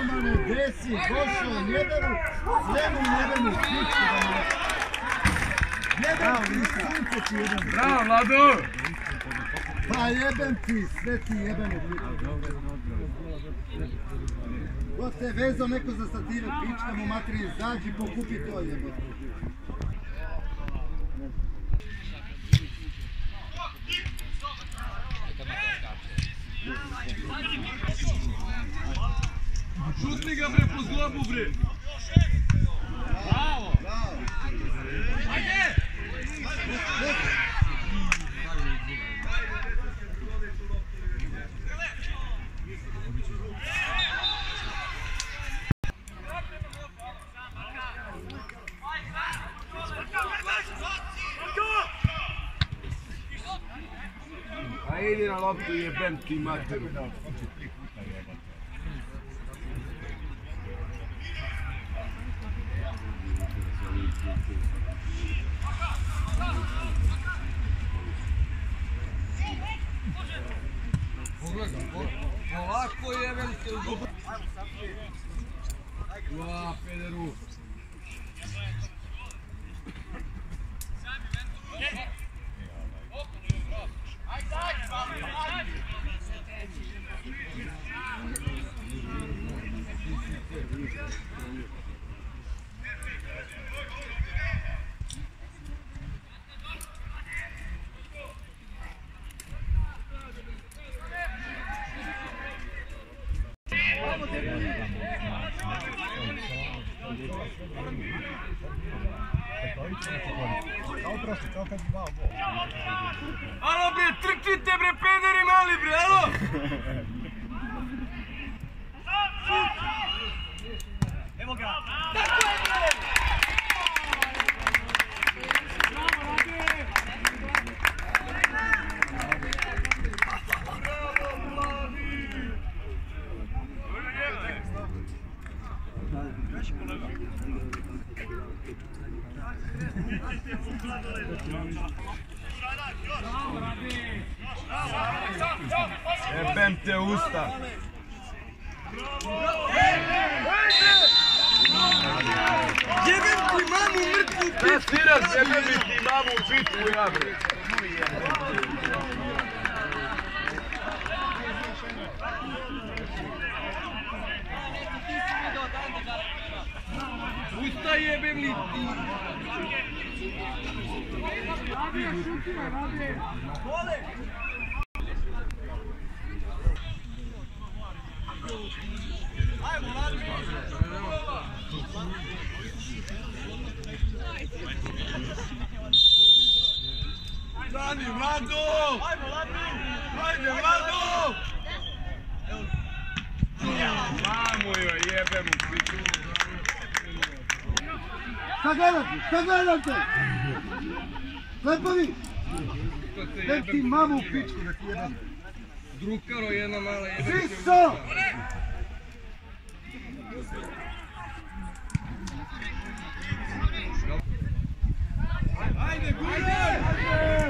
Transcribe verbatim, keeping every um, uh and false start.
Romane, desi, došao, jeberu, svemu jebenu, pičku da ne. Jebem ti, sunce ti jebem. Bravo, Vlado! Pa jebem ti, sve ti jebene pičku. Ko te vezao neko za statire, pička mu materije, zađi, pokupi to jebeno. Šutni ga bre po zlobu bre! Bravo! Ajde! A idi na loptu jebem ti materu. Polako jebem ti u zubu. Ua, pederu. Alo bre, trčite bre, pederi mali bre, alo! Evo ga! Tako je bre! Jebem te usta! Jebem ti mamu mrtvu pitvu! Da siraš, jebem ti mamu pitvu ja bre! Usta jebem li ti! Radije, šutime, radije! Vole! Ajmo, radije! Dani, Vlado! Ajmo, radije! Ajde, Vlado! Mamo joj, jebem u pitu! Šta gledate? Šta gledate? Slepovi! Jebem ti mamu u pičku da ti jebam. Drukaro jedna mala jebem. Siso! Ajde, guraj!